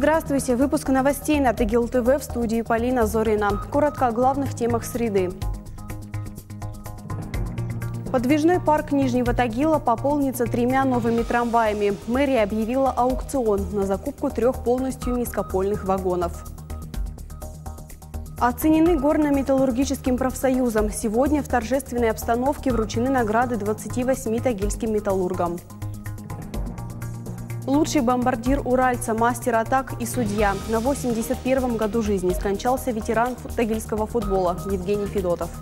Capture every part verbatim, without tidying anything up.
Здравствуйте! Выпуск новостей на Тагил ТВ, в студии Полина Зорина. Коротко о главных темах среды. Подвижной парк Нижнего Тагила пополнится тремя новыми трамваями. Мэрия объявила аукцион на закупку трех полностью низкопольных вагонов. Оценены горно-металлургическим профсоюзом. Сегодня в торжественной обстановке вручены награды двадцати восьми тагильским металлургам. Лучший бомбардир уральца, мастер атак и судья. На восемьдесят первом году жизни скончался ветеран тагильского футбола Евгений Федотов.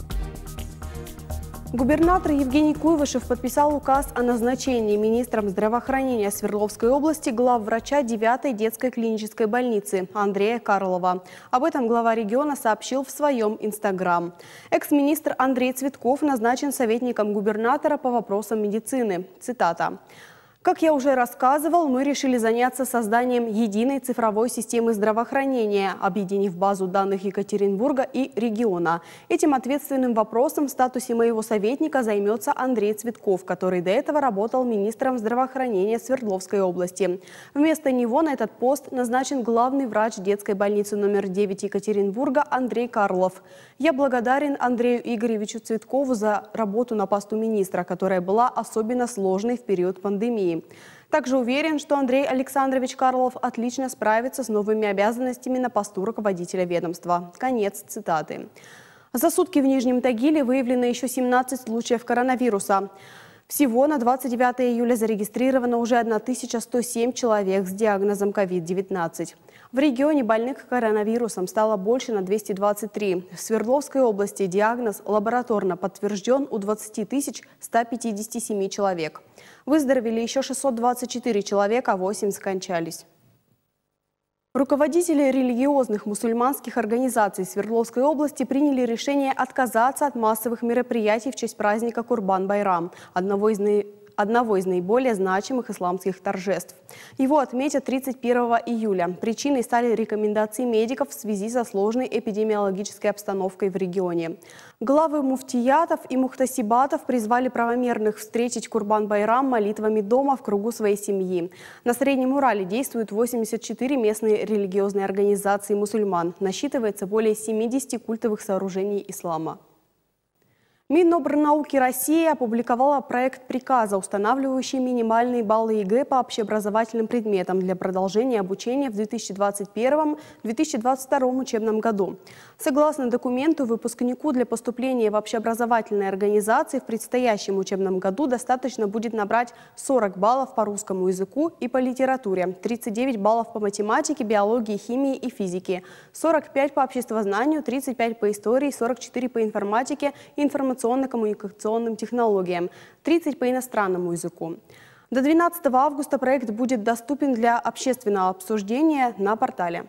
Губернатор Евгений Куйвышев подписал указ о назначении министром здравоохранения Свердловской области главврача девятой детской клинической больницы Андрея Карлова. Об этом глава региона сообщил в своем инстаграм. Экс-министр Андрей Цветков назначен советником губернатора по вопросам медицины. Цитата. Как я уже рассказывал, мы решили заняться созданием единой цифровой системы здравоохранения, объединив базу данных Екатеринбурга и региона. Этим ответственным вопросом в статусе моего советника займется Андрей Цветков, который до этого работал министром здравоохранения Свердловской области. Вместо него на этот пост назначен главный врач детской больницы номер девять Екатеринбурга Андрей Карлов. Я благодарен Андрею Игоревичу Цветкову за работу на посту министра, которая была особенно сложной в период пандемии. Также уверен, что Андрей Александрович Карлов отлично справится с новыми обязанностями на посту руководителя ведомства. Конец цитаты. За сутки в Нижнем Тагиле выявлено еще семнадцать случаев коронавируса. Всего на двадцать девятое июля зарегистрировано уже тысяча сто семь человек с диагнозом ковид девятнадцать. В регионе больных коронавирусом стало больше на двести двадцать три. В Свердловской области диагноз лабораторно подтвержден у двадцати тысяч ста пятидесяти семи человек. Выздоровели еще шестьсот двадцать четыре человека, восемь скончались. Руководители религиозных мусульманских организаций Свердловской области приняли решение отказаться от массовых мероприятий в честь праздника Курбан-Байрам, одного из наиболее одного из наиболее значимых исламских торжеств. Его отметят тридцать первого июля. Причиной стали рекомендации медиков в связи со сложной эпидемиологической обстановкой в регионе. Главы муфтиятов и мухтасибатов призвали правомерных встретить Курбан-Байрам молитвами дома в кругу своей семьи. На Среднем Урале действуют восемьдесят четыре местные религиозные организации мусульман. Насчитывается более семидесяти культовых сооружений ислама. Минобрнауки России опубликовала проект приказа, устанавливающий минимальные баллы ЕГЭ по общеобразовательным предметам для продолжения обучения в две тысячи двадцать первом — две тысячи двадцать втором учебном году. Согласно документу, выпускнику для поступления в общеобразовательные организации в предстоящем учебном году достаточно будет набрать сорок баллов по русскому языку и по литературе, тридцать девять баллов по математике, биологии, химии и физике, сорок пять по обществознанию, тридцать пять по истории, сорок четыре по информатике и информационной коммуникационным технологиям, тридцать по иностранному языку. До двенадцатого августа проект будет доступен для общественного обсуждения на портале.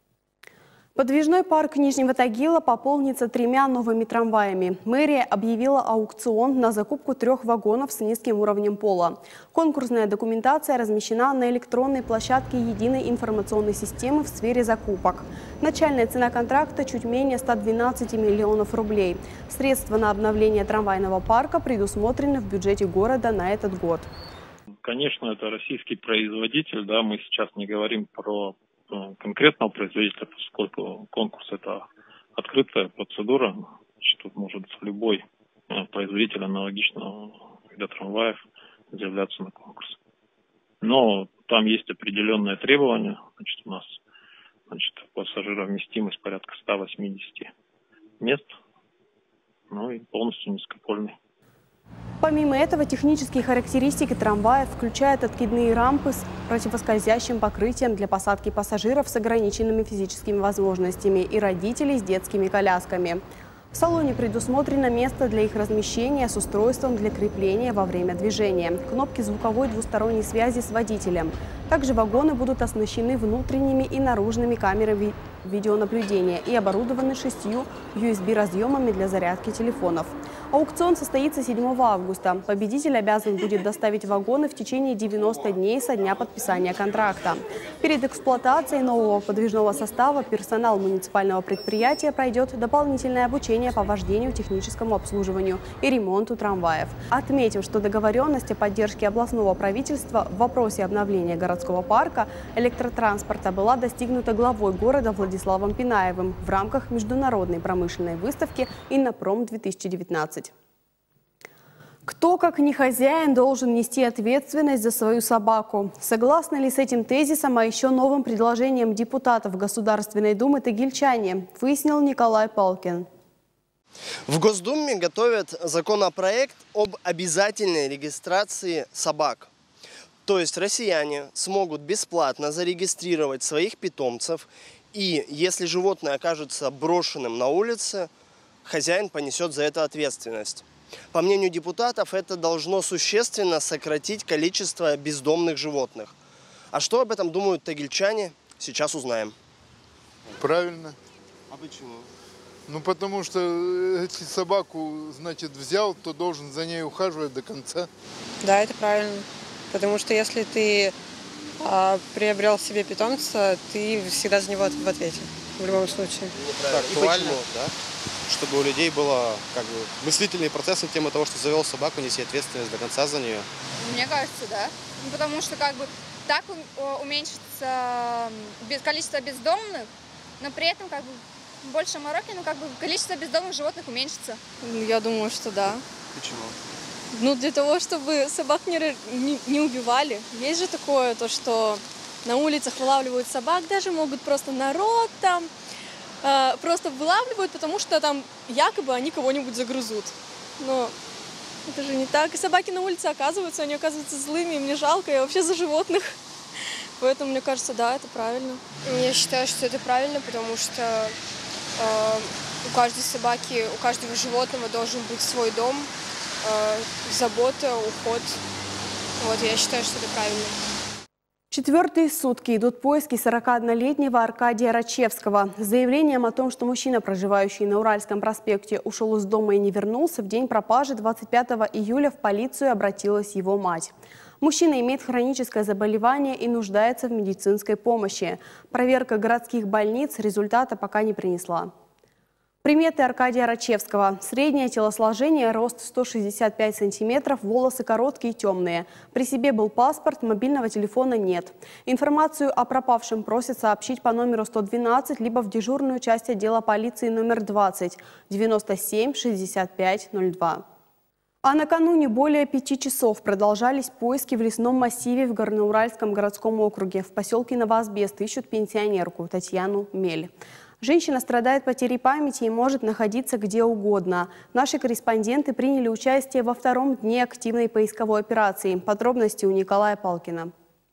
Подвижной парк Нижнего Тагила пополнится тремя новыми трамваями. Мэрия объявила аукцион на закупку трех вагонов с низким уровнем пола. Конкурсная документация размещена на электронной площадке единой информационной системы в сфере закупок. Начальная цена контракта чуть менее ста двенадцати миллионов рублей. Средства на обновление трамвайного парка предусмотрены в бюджете города на этот год. Конечно, это российский производитель, да, мы сейчас не говорим про конкретного производителя, поскольку конкурс – это открытая процедура, значит, тут может любой производитель аналогичного вида трамваев заявляться на конкурс. Но там есть определенные требования, значит, у нас значит, пассажировместимость порядка ста восьмидесяти мест, ну и полностью низкопольный. Помимо этого, технические характеристики трамваев включают откидные рампы с противоскользящим покрытием для посадки пассажиров с ограниченными физическими возможностями и родителей с детскими колясками. В салоне предусмотрено место для их размещения с устройством для крепления во время движения, кнопки звуковой двусторонней связи с водителем. Также вагоны будут оснащены внутренними и наружными камерами видеонаблюдения и оборудованы шестью ю эс би-разъемами для зарядки телефонов. Аукцион состоится седьмого августа. Победитель обязан будет доставить вагоны в течение девяноста дней со дня подписания контракта. Перед эксплуатацией нового подвижного состава персонал муниципального предприятия пройдет дополнительное обучение по вождению, техническому обслуживанию и ремонту трамваев. Отметим, что договоренность о поддержке областного правительства в вопросе обновления городского парка электротранспорта была достигнута главой города Владиславом Пинаевым в рамках международной промышленной выставки «Иннопром-две тысячи девятнадцать». Кто, как не хозяин, должен нести ответственность за свою собаку? Согласны ли с этим тезисом, а еще новым предложением депутатов Государственной Думы тагильчане, выяснил Николай Палкин. В Госдуме готовят законопроект об обязательной регистрации собак. То есть россияне смогут бесплатно зарегистрировать своих питомцев, и если животное окажется брошенным на улице, хозяин понесет за это ответственность. По мнению депутатов, это должно существенно сократить количество бездомных животных. А что об этом думают тагильчане, сейчас узнаем. Правильно. А почему? Ну, потому что если собаку, значит, взял, то должен за ней ухаживать до конца. Да, это правильно. Потому что если ты а, приобрел себе питомца, ты всегда за него в ответе. В любом случае. Это актуально, да? Чтобы у людей было как бы мыслительный процесс на тему того, что завел собаку, неси ответственность до конца за нее. Мне кажется, да. Потому что как бы так уменьшится количество бездомных, но при этом как бы больше мороки, но как бы количество бездомных животных уменьшится. Я думаю, что да. Почему? Ну, для того, чтобы собак не, не, не убивали. Есть же такое, то, что на улицах вылавливают собак, даже могут просто народ там, э, просто вылавливают, потому что там якобы они кого-нибудь загрызут. Но это же не так. И собаки на улице оказываются, они оказываются злыми, им не жалко, я вообще за животных. Поэтому, мне кажется, да, это правильно. Я считаю, что это правильно, потому что э, у каждой собаки, у каждого животного должен быть свой дом, э, забота, уход. Вот, я считаю, что это правильно. Четвертые сутки идут поиски сорокаоднолетнего Аркадия Рачевского. С заявлением о том, что мужчина, проживающий на Уральском проспекте, ушел из дома и не вернулся, в день пропажи двадцать пятого июля в полицию обратилась его мать. Мужчина имеет хроническое заболевание и нуждается в медицинской помощи. Проверка городских больниц результата пока не принесла. Приметы Аркадия Рачевского. Среднее телосложение, рост сто шестьдесят пять сантиметров, волосы короткие и темные. При себе был паспорт, мобильного телефона нет. Информацию о пропавшем просят сообщить по номеру сто двенадцать, либо в дежурную часть отдела полиции номер двадцать, девяносто семь шестьдесят пять ноль два. А накануне более пяти часов продолжались поиски в лесном массиве в Горноуральском городском округе. В поселке Новоазбест ищут пенсионерку Татьяну Мель. Женщина страдает потерей памяти и может находиться где угодно. Наши корреспонденты приняли участие во втором дне активной поисковой операции. Подробности у Николая Палкина.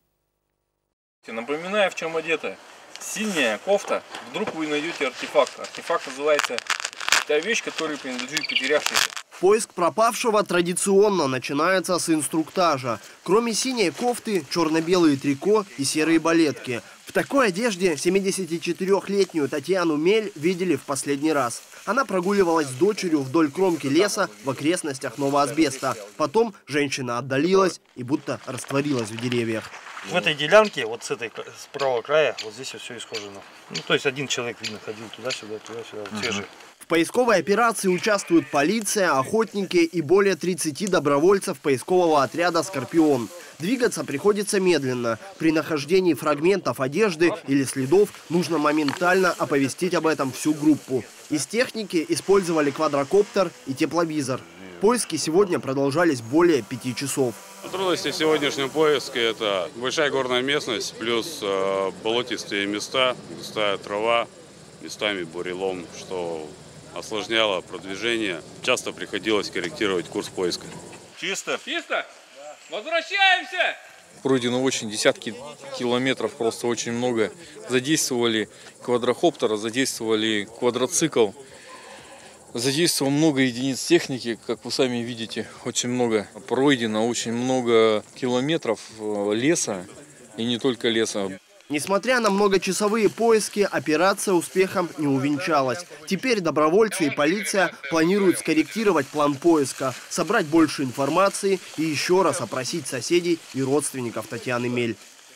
Напоминаю, в чем одета. Синяя кофта. Вдруг вы найдете артефакт. Артефакт называется «Та вещь, которая принадлежит потерявшейся». Поиск пропавшего традиционно начинается с инструктажа. Кроме синей кофты, черно-белые трико и серые балетки. В такой одежде семидесятичетырёхлетнюю Татьяну Мель видели в последний раз. Она прогуливалась с дочерью вдоль кромки леса в окрестностях Новоазбеста. Потом женщина отдалилась и будто растворилась в деревьях. В этой делянке, вот с этой, с правого края, вот здесь вот все исхожено. Ну, то есть один человек, видно, ходил туда-сюда, туда-сюда, вот те же. В поисковой операции участвуют полиция, охотники и более тридцати добровольцев поискового отряда «Скорпион». Двигаться приходится медленно. При нахождении фрагментов одежды или следов нужно моментально оповестить об этом всю группу. Из техники использовали квадрокоптер и тепловизор. Поиски сегодня продолжались более пяти часов. Трудности сегодняшнего поиска – это большая горная местность, плюс э, болотистые места, густая трава, местами бурелом, что осложняло продвижение. Часто приходилось корректировать курс поиска. Чисто? Чисто? Возвращаемся! Пройдено очень десятки километров, просто очень много. Задействовали квадрокоптер, задействовали квадроцикл. Задействовано много единиц техники, как вы сами видите, очень много пройдено, очень много километров леса, и не только леса. Несмотря на многочасовые поиски, операция успехом не увенчалась. Теперь добровольцы и полиция планируют скорректировать план поиска, собрать больше информации и еще раз опросить соседей и родственников Татьяны Мель.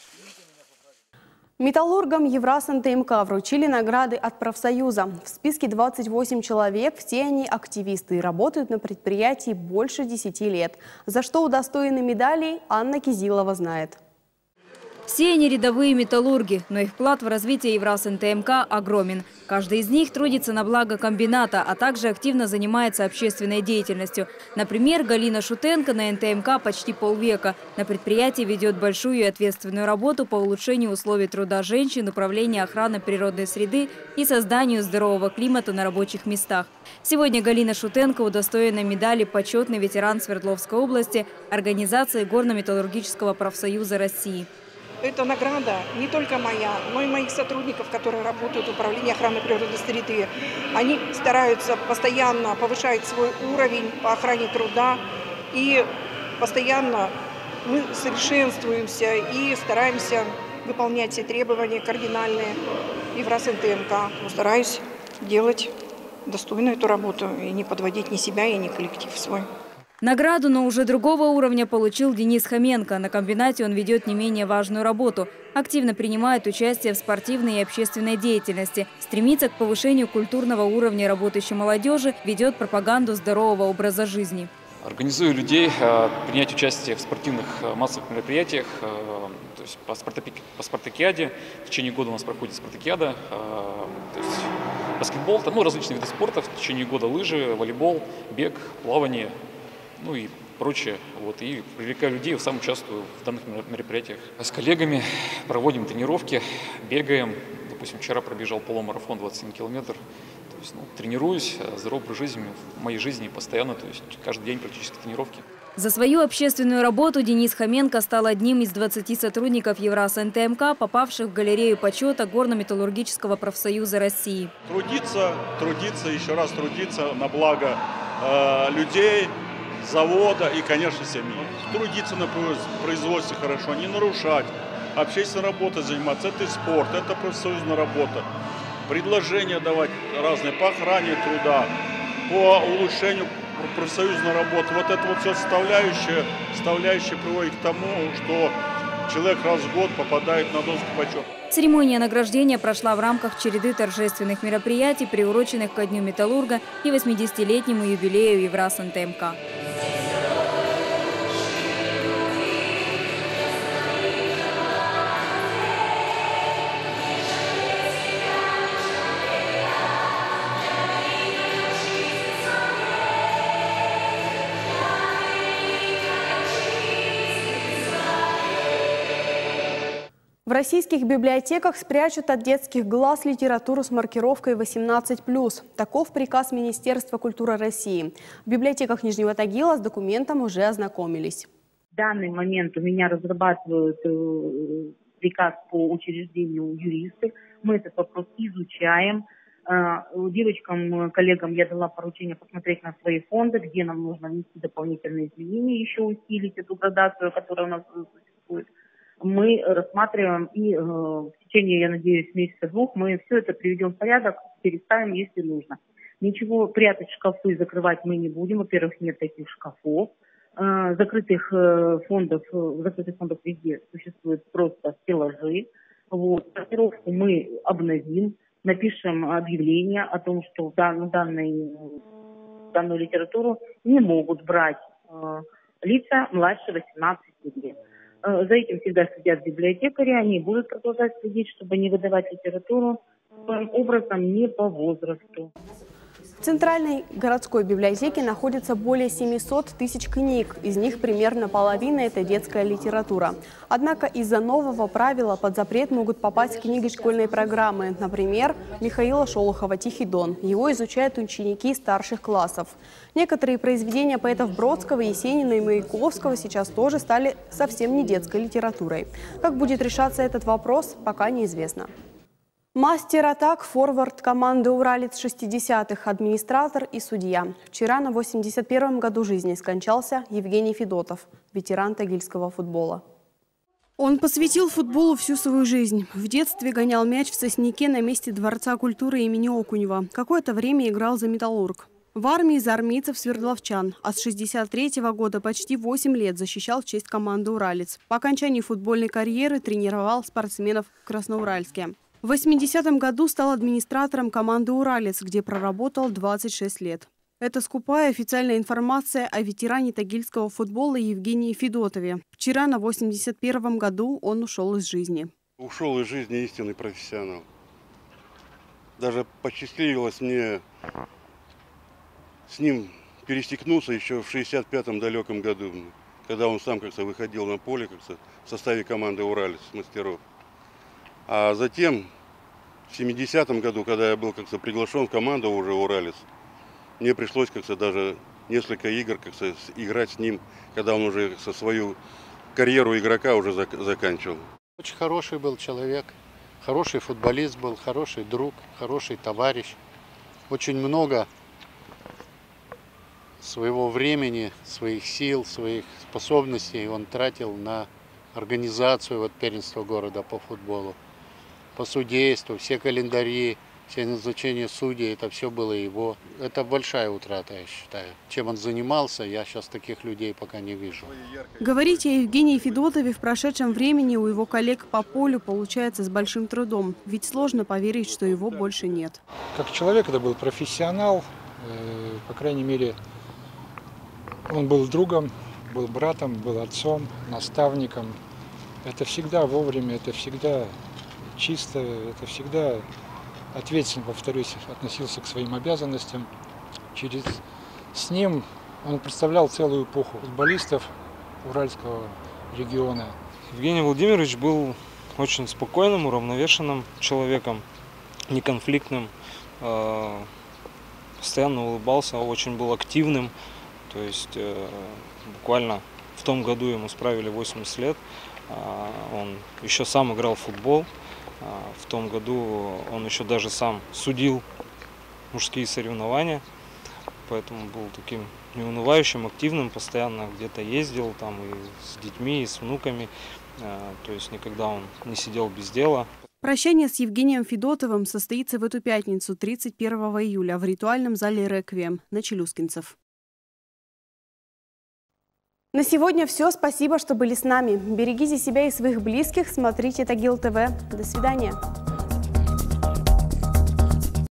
Металлургам Еврасн-ТМК вручили награды от профсоюза. В списке двадцать восемь человек, все они активисты и работают на предприятии больше десяти лет. За что удостоены медалей, Анна Кизилова знает. Все они рядовые металлурги, но их вклад в развитие Еврасн-ТМК огромен. Каждый из них трудится на благо комбината, а также активно занимается общественной деятельностью. Например, Галина Шутенко на эн тэ эм ка почти полвека. На предприятии ведет большую и ответственную работу по улучшению условий труда женщин, управлению охраной природной среды и созданию здорового климата на рабочих местах. Сегодня Галина Шутенко удостоена медали «Почетный ветеран Свердловской области» организации Горно-металлургического профсоюза России. Это награда не только моя, но и моих сотрудников, которые работают в управлении охраны природной среды. Они стараются постоянно повышать свой уровень по охране труда. И постоянно мы совершенствуемся и стараемся выполнять все требования кардинальные Еврасн-ТМК. Стараюсь делать достойно эту работу и не подводить ни себя и ни коллектив свой. Награду, но уже другого уровня, получил Денис Хоменко. На комбинате он ведет не менее важную работу. Активно принимает участие в спортивной и общественной деятельности. Стремится к повышению культурного уровня работающей молодежи, ведет пропаганду здорового образа жизни. Организую людей принять участие в спортивных массовых мероприятиях, то есть по, спартаки, по спартакиаде. В течение года у нас проходит спартакиада, то есть баскетбол, там, ну, различные виды спорта. В течение года лыжи, волейбол, бег, плавание. Ну и прочее. Вот, и привлекаю людей, сам участвую в данных мероприятиях. С коллегами проводим тренировки, бегаем. Допустим, вчера пробежал полумарафон двадцать семь километров. То есть, ну, тренируюсь, здоровый образ жизни в моей жизни постоянно, то есть каждый день практически тренировки. За свою общественную работу Денис Хоменко стал одним из двадцати сотрудников Еврасн-ТМК, попавших в галерею почета Горно-металлургического профсоюза России. Трудиться, трудиться, еще раз трудиться на благо э, людей, завода и, конечно, семьи. Трудиться на производстве хорошо, не нарушать, общественной работой заниматься. Это спорт, это профсоюзная работа. Предложения давать разные по охране труда, по улучшению профсоюзной работы. Вот это вот все составляющее, составляющее приводит к тому, что человек раз в год попадает на доску почета. Церемония награждения прошла в рамках череды торжественных мероприятий, приуроченных ко Дню металлурга и восьмидесятилетнему юбилею Еврасн-ТМК. В российских библиотеках спрячут от детских глаз литературу с маркировкой восемнадцать плюс. Таков приказ Министерства культуры России. В библиотеках Нижнего Тагила с документом уже ознакомились. В данный момент у меня разрабатывают приказ по учреждению юристы. Мы этот вопрос изучаем. Девочкам, коллегам я дала поручение посмотреть на свои фонды, где нам нужно внести дополнительные изменения, еще усилить эту градацию, которая у нас существует. Мы рассматриваем и э, в течение, я надеюсь, месяца-двух мы все это приведем в порядок, переставим, если нужно. Ничего прятать в шкафы и закрывать мы не будем. Во-первых, нет таких шкафов. Э, закрытых э, фондов, э, закрытых фондов везде существуют просто стеллажи. Вот. Сортировку мы обновим, напишем объявление о том, что дан, данный, данную литературу не могут брать э, лица младше восемнадцати лет. За этим всегда следят библиотекари, они будут продолжать следить, чтобы не выдавать литературу своим образом не по возрасту. В Центральной городской библиотеке находится более семисот тысяч книг. Из них примерно половина – это детская литература. Однако из-за нового правила под запрет могут попасть книги школьной программы. Например, Михаила Шолохова «Тихий Дон». Его изучают ученики старших классов. Некоторые произведения поэтов Бродского, Есенина и Маяковского сейчас тоже стали совсем не детской литературой. Как будет решаться этот вопрос, пока неизвестно. Мастер атак, форвард команды «Уралец» шестидесятых, администратор и судья. Вчера на восемьдесят первом году жизни скончался Евгений Федотов, ветеран тагильского футбола. Он посвятил футболу всю свою жизнь. В детстве гонял мяч в Сосняке на месте Дворца культуры имени Окунева. Какое-то время играл за «Металлург». В армии за армейцев свердловчан. А с шестьдесят третьего года почти восемь лет защищал в честь команды «Уралец». По окончании футбольной карьеры тренировал спортсменов в Красноуральске. В восьмидесятом году стал администратором команды «Уралец», где проработал двадцать шесть лет. Это скупая официальная информация о ветеране тагильского футбола Евгении Федотове. Вчера на восемьдесят первом году он ушел из жизни. Ушел из жизни истинный профессионал. Даже посчастливилось мне с ним перестекнуться еще в шестьдесят пятом далеком году, когда он сам как-то выходил на поле как-то в составе команды «Уралец» мастеров. А затем в семидесятом году, когда я был как-то приглашен в команду уже «Уралец», мне пришлось как-то даже несколько игр как-то играть с ним, когда он уже со свою карьеру игрока уже зак заканчивал. Очень хороший был человек, хороший футболист был, хороший друг, хороший товарищ. Очень много своего времени, своих сил, своих способностей он тратил на организацию вот, первенства города по футболу, по судейству, все календари, все назначения судей, это все было его. Это большая утрата, я считаю. Чем он занимался, я сейчас таких людей пока не вижу. Говорить о Евгении Федотове в прошедшем времени у его коллег по полю получается с большим трудом. Ведь сложно поверить, что его больше нет. Как человек это был профессионал, э, по крайней мере, он был другом, был братом, был отцом, наставником. Это всегда вовремя, это всегда чисто, это всегда ответственно, повторюсь, относился к своим обязанностям. Через... С ним он представлял целую эпоху футболистов Уральского региона. Евгений Владимирович был очень спокойным, уравновешенным человеком, неконфликтным, постоянно улыбался, очень был активным. То есть буквально в том году ему справили восемьдесят лет, он еще сам играл в футбол. В том году он еще даже сам судил мужские соревнования, поэтому был таким неунывающим, активным, постоянно где-то ездил там и с детьми, и с внуками, то есть никогда он не сидел без дела. Прощание с Евгением Федотовым состоится в эту пятницу, тридцать первого июля, в ритуальном зале «Реквием» на Челюскинцев. На сегодня все. Спасибо, что были с нами. Берегите себя и своих близких. Смотрите Тагил ТВ. До свидания.